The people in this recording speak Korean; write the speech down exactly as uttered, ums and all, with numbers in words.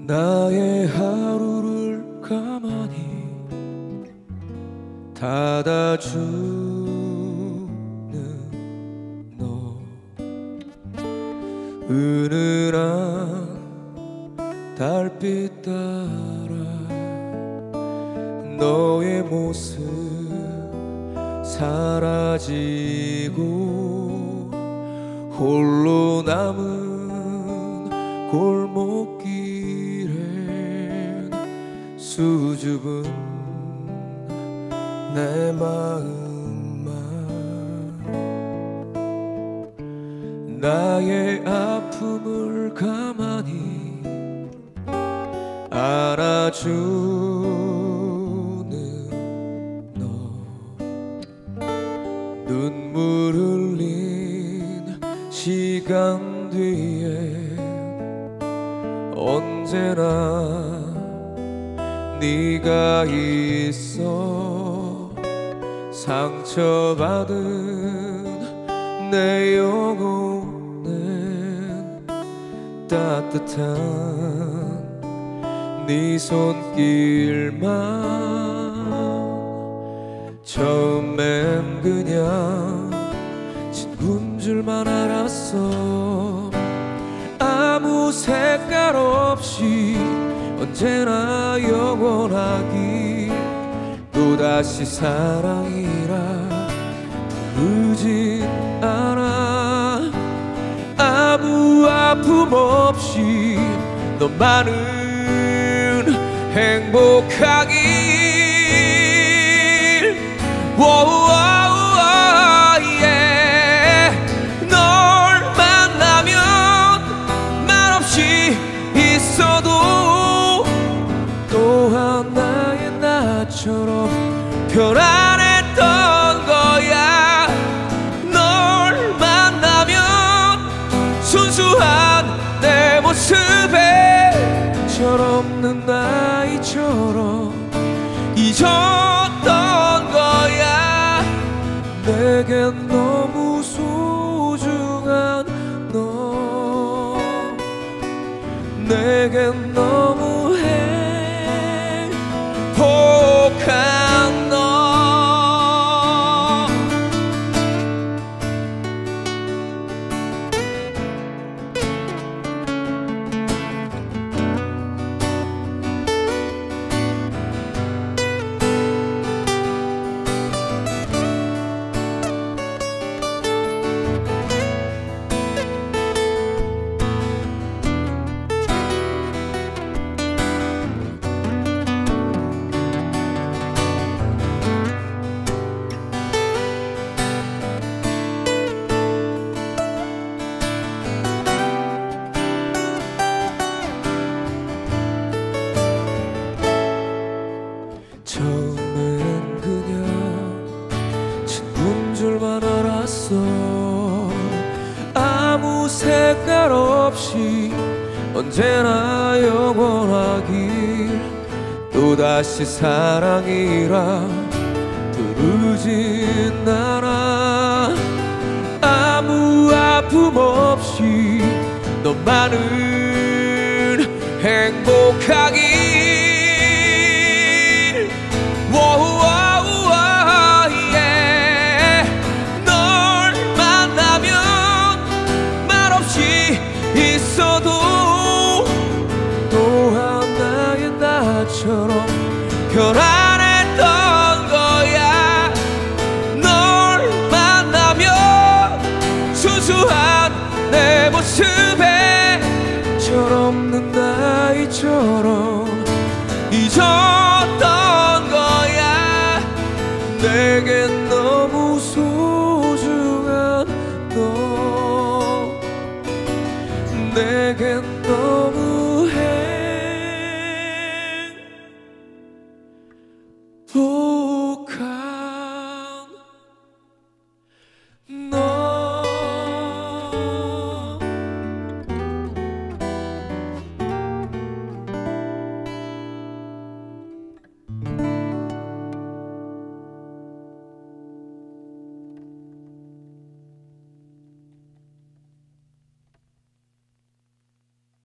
나의 하루를 가만히 닫아주는 너, 은은한 달빛 따라 너의 모습 사라지고 홀로 남은 골목길엔 수줍은 내 마음만 나의 아픔을 가만히 알아주는 너, 눈물 흘린 시간 뒤에 언제나 네가 있어. 상처받은 내 영혼엔 따뜻한 네 손길만. 처음엔 그냥 친구인 줄만 알았어. 아무 색깔 없이 언제나 영원하길 또다시 사랑이라 부르진 않아. 아무 아픔 없이 너만은 행복하길. 널 만나면 말없이 있어도 또한 나의 나처럼 편안했던 거야. 널 만나면 순수한 내 모습에 철없는 나이처럼 잊었던 거야. 내겐 너무 소중한 너, 내겐 너무 행복한 너. 처음엔 그냥 친구인 줄만 알았어. 아무 색깔 없이 언제나 영원하길 또다시 사랑이라 부르진 않아. 아무 아픔 없이 너만은 행복하길. 널 만나면 말없이 있어도 또한 나의 나처럼 편안했던 거야. 널 만나면 순수한 내 모습에 철없는 나이처럼 잊었던 거야. 내겐 너무 소중한